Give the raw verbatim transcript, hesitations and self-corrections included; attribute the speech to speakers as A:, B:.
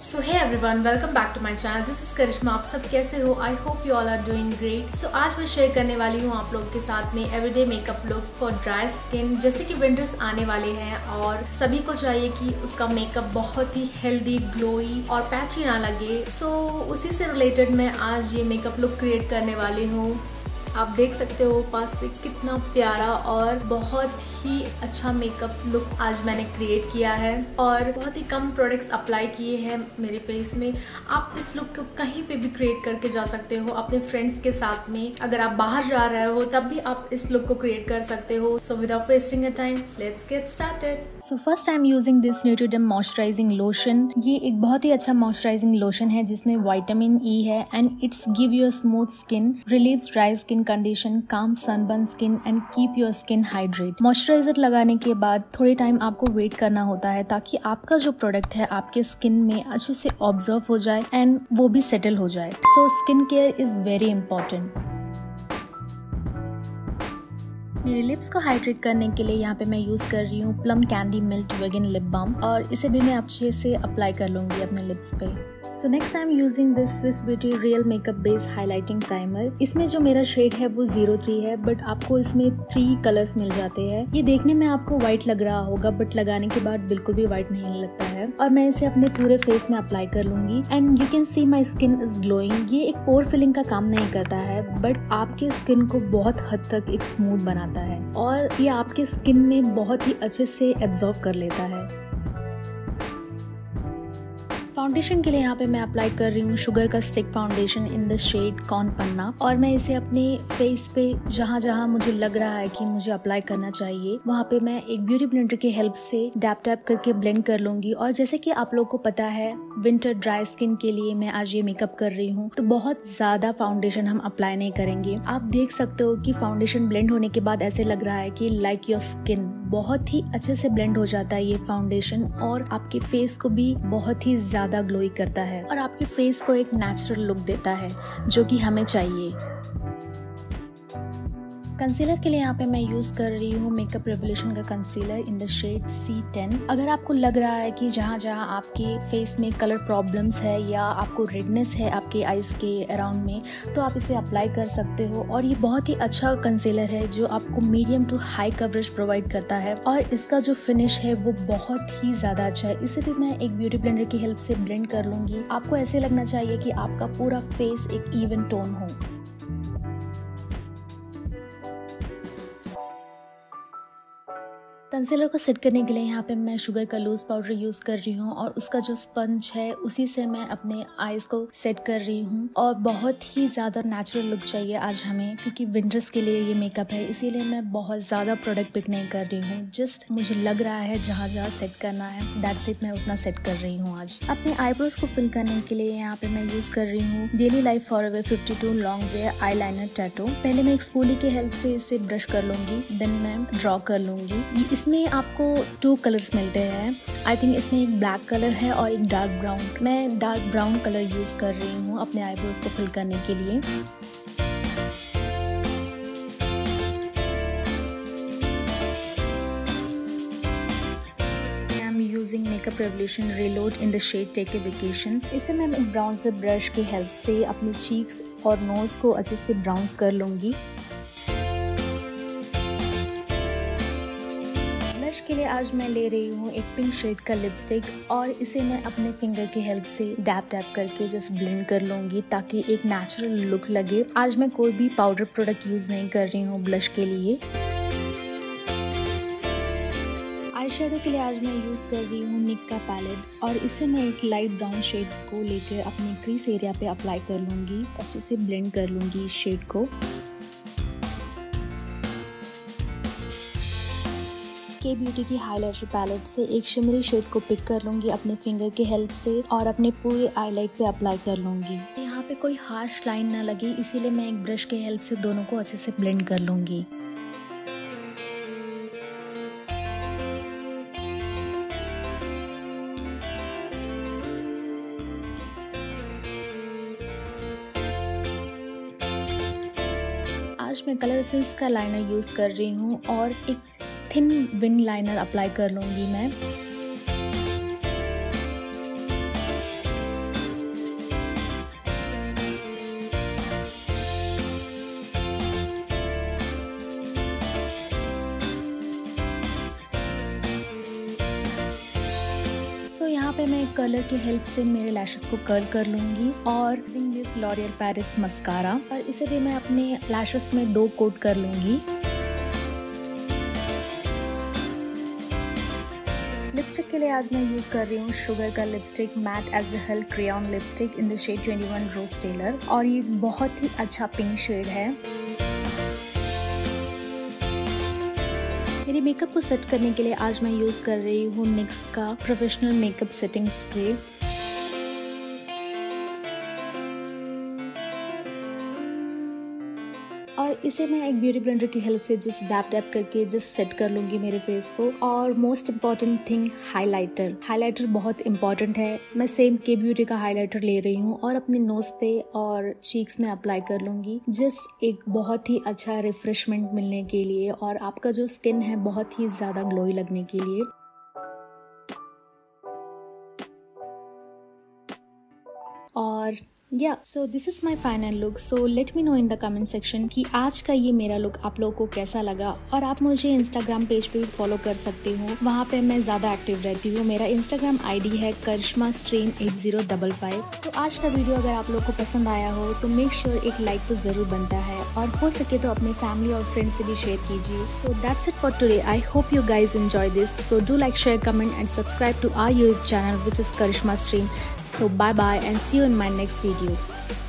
A: So hey everyone, welcome back to my channel. This is Karishma. आप सब कैसे हो? I hope you all are doing great. So आज मैं शेयर करने वाली हूँ आप लोगों के साथ में everyday makeup look for dry skin. जैसे कि विंटर्स आने वाले हैं और सभी को चाहिए कि उसका मेकअप बहुत ही हेल्दी, ग्लोई और पैची ना लगे। सो so, उसी से रिलेटेड मैं आज ये मेकअप लुक क्रिएट करने वाली हूँ। आप देख सकते हो पास से कितना प्यारा और बहुत ही अच्छा मेकअप लुक आज मैंने क्रिएट किया है और बहुत ही कम प्रोडक्ट्स अप्लाई किए हैं मेरे फेस में। आप इस लुक को कहीं पे भी क्रिएट करके जा सकते हो अपने फ्रेंड्स के साथ में। अगर आप बाहर जा रहे हो तब भी आप इस लुक को क्रिएट कर सकते हो। So without wasting a time, let's get started. So first I am using this Nutriderm moisturising lotion. ये एक बहुत ही अच्छा मॉइस्चराइजिंग लोशन है जिसमें विटामिन ई है and it's give you a smooth skin, relieves dry skin condition, calm sunburn skin and keep your skin hydrate. Moisturiser लगाने के बाद थोड़े टाइम आपको वेट करना होता है ताकि आपका जो प्रोडक्ट है आपके स्किन में अच्छे से ऑब्जर्व हो जाए एंड वो भी सेटल हो जाए। So skin care is very important. मेरे लिप्स को हाइड्रेट करने के लिए यहाँ पे मैं यूज कर रही हूँ plum candy milk vegan lip balm और इसे भी मैं अच्छे से अप्लाई कर लूंगी अपने लिप्स पे। So next I am using this Swiss beauty real makeup base highlighting primer. इसमें जो मेरा शेड है वो जीरो थ्री है बट आपको इसमें थ्री कलर्स मिल जाते हैं। ये देखने में आपको व्हाइट लग रहा होगा बट लगाने के बाद बिल्कुल भी व्हाइट नहीं लगता है और मैं इसे अपने पूरे फेस में अप्लाई कर लूंगी and you can see my skin is glowing. ये एक पोर फिलिंग का काम नहीं करता है बट आपके स्किन को बहुत हद तक एक स्मूथ बनाता है और ये आपके स्किन में बहुत ही अच्छे से एब्जॉर्ब कर लेता है। फाउंडेशन के लिए यहाँ पे मैं अप्लाई कर रही हूँ शुगर का stick foundation in the shade corn पन्ना और मैं इसे अपने फेस पे जहाँ जहाँ मुझे लग रहा है कि मुझे अप्लाई करना चाहिए वहाँ पे मैं एक ब्यूटी ब्लेंडर की हेल्प से डैप टैप करके ब्लेंड कर लूंगी। और जैसे कि आप लोग को पता है विंटर ड्राई स्किन के लिए मैं आज ये मेकअप कर रही हूँ तो बहुत ज्यादा फाउंडेशन हम अप्लाई नहीं करेंगे। आप देख सकते हो कि फाउंडेशन ब्लेंड होने के बाद ऐसे लग रहा है कि लाइक योर स्किन बहुत ही अच्छे से ब्लेंड हो जाता है ये फाउंडेशन और आपके फेस को भी बहुत ही ज्यादा ग्लोई करता है और आपके फेस को एक नेचुरल लुक देता है जो कि हमें चाहिए। कंसीलर के लिए यहाँ पे मैं यूज कर रही हूँ मेकअप रेवोल्यूशन का concealer in the shade C ten. अगर आपको लग रहा है कि जहाँ जहाँ आपके फेस में कलर प्रॉब्लम्स है या आपको रेडनेस है आपके आईज के अराउंड में तो आप इसे अप्लाई कर सकते हो और ये बहुत ही अच्छा कंसीलर है जो आपको medium to high coverage provide करता है और इसका जो फिनिश है वो बहुत ही ज्यादा अच्छा है। इसे भी मैं एक ब्यूटी ब्लेंडर की हेल्प से ब्लेंड कर लूंगी। आपको ऐसे लगना चाहिए कि आपका पूरा फेस एक इवन टोन हो। कंसीलर को सेट करने के लिए यहाँ पे मैं शुगर का लूज पाउडर यूज कर रही हूँ और उसका जो स्पंज है उसी से मैं अपने आईज को सेट कर रही हूँ और बहुत ही ज्यादा नेचुरल लुक चाहिए आज हमें क्योंकि विंटर्स के लिए ये मेकअप है, इसीलिए मैं बहुत ज्यादा प्रोडक्ट पिक नहीं कर रही हूँ। जस्ट मुझे लग रहा है जहाँ जहाँ सेट करना है दैट्स इट, मैं उतना सेट कर रही हूँ। आज अपने आईब्रोज को फिल करने के लिए यहाँ पे मैं यूज कर रही हूँ daily life forever fifty two long wear eyeliner tattoo. पहले मैं एक स्पूली की हेल्प से इसे ब्रश कर लूंगी देन मैं ड्रॉ कर लूंगी। इसमें आपको टू कलर्स मिलते हैं। आई थिंक इसमें एक ब्लैक कलर है और एक डार्क ब्राउन। मैं डार्क ब्राउन कलर यूज कर रही हूँ अपने आईब्रोज को फिल करने के लिए। Using makeup revolution reload in the shade take a vacation. इसे मैं ब्राउन से ब्रश की हेल्प से अपने चीक्स और नोज को अच्छे से ब्राउन्स कर लूंगी। ब्लश के लिए आज मैं ले रही हूँ एक पिंक शेड का लिपस्टिक और इसे मैं अपने फिंगर की हेल्प से डैप डैप करके जस्ट ब्लेंड कर लूंगी ताकि एक नेचुरल लुक लगे। आज मैं कोई भी पाउडर प्रोडक्ट यूज नहीं कर रही हूँ ब्लश के लिए। आई शेडो के लिए आज मैं यूज कर रही हूँ निक का पैलेट और इसे मैं एक लाइट ब्राउन शेड को लेकर अपने क्रीज एरिया पे अप्लाई कर लूंगी। अच्छे से ब्लेंड कर लूंगी इस शेड को। के ब्यूटी की हाइलाइटर पैलेट से एक शिमरी शेड को पिक कर लूंगी अपने फिंगर की हेल्प से और अपने पूरे आईलाइट पे अप्लाई कर लूंगी। यहाँ पे कोई हार्श लाइन ना लगे इसीलिए मैं एक ब्रश की हेल्प से दोनों को अच्छे से ब्लेंड कर लूंगी। आज मैं कलर एसेंस का लाइनर यूज कर रही हूँ और एक थिन विंग लाइनर अप्लाई कर लूंगी मैं। कर्लर की हेल्प से मेरे लैशेस को कर्ल कर लूंगी और using this L'Oreal Paris mascara, और इसे भी मैं अपने लैशेस में दो कोट कर लूंगी। लिपस्टिक के लिए आज मैं यूज कर रही हूँ शुगर का lipstick matte as hell crayon lipstick in the shade twenty one Rose Taylor, और ये बहुत ही अच्छा पिंक शेड है। मेरे मेकअप को सेट करने के लिए आज मैं यूज कर रही हूँ निक्स का प्रोफेशनल मेकअप सेटिंग स्प्रे। और इसे मैं एक ब्यूटी ब्लेंडर की हेल्प से जस्ट डैप डैप करके जस्ट सेट कर लूंगी मेरे फेस को। और most important thing highlighter. Highlighter बहुत इंपॉर्टेंट है। मैं सेम के ब्यूटी का हाइलाइटर ले रही हूँ और अपने नोज पे और चीक्स में अप्लाई कर लूंगी, जस्ट एक बहुत ही अच्छा रिफ्रेशमेंट मिलने के लिए और आपका जो स्किन है बहुत ही ज्यादा ग्लोई लगने के लिए। और या so this is my final look. So let me know in the comment section कि आज का ये मेरा लुक आप लोगों को कैसा लगा। और आप मुझे इंस्टाग्राम पेज पे भी फॉलो कर सकते हो, वहाँ पे मैं ज़्यादा एक्टिव रहती हूँ। मेरा इंस्टाग्राम आईडी है Karishma stream at zero double five. So आज का वीडियो अगर आप लोग को पसंद आया हो तो मेक श्योर sure एक लाइक तो ज़रूर बनता है, और हो सके तो अपने फैमिली और फ्रेंड्स से भी शेयर कीजिए। So that's it for today. I hope you guys enjoy this. So do like, share, comment and subscribe to our YouTube channel which is Karishma stream. So bye bye and see you in my next video.